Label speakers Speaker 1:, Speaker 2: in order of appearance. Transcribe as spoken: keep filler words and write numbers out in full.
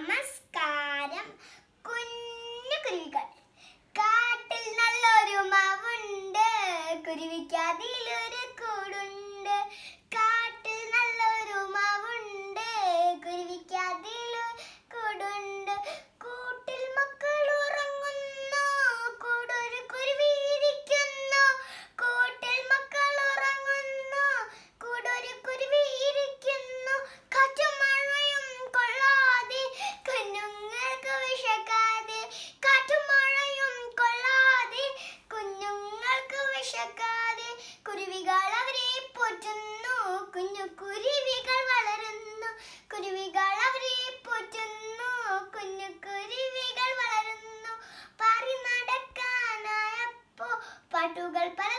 Speaker 1: നമസ്കാരം. കുഞ്ഞു കുരുവികൾ. കാട്ടിൽ നല്ലൊരു മാവുണ്ട്, കുരുവിക്ക് അതിലൊരു കൂടുണ്ട്. കാട്ടിൽ നല്ലൊരു മാവുണ്ട്, കുരുവിക്ക് അതിലൊരു കൂടുണ്ട്. കൂട്ടിൽ മക്കൾ ഉറങ്ങുന്നു, കൂടൊരു കുരുവി ഇരിക്കുന്നു. കൂട്ടിൽ മക്കൾ ഉറങ്ങുന്നു, കൂടൊരു കുരുവി ഇരിക്കുന്നു. കാറ്റും മഴയും കൊള്ളാതെ കുഞ്ഞുങ്ങൾക്ക് വിശക്കാതെ, കാറ്റും മഴയും കൊള്ളാതെ കുഞ്ഞുങ്ങൾക്ക് വിശക്കാതെ കുരുവികൾ അവരെ പോറ്റുന്നു, കുഞ്ഞു കുരുവികൾ വളരുന്നു. കുരുവികൾ അവരെ പോറ്റുന്നു, കുഞ്ഞു കുരുവികൾ വളരുന്നു. പാറി നടക്കാനായപ്പോ പാട്ടുകൾ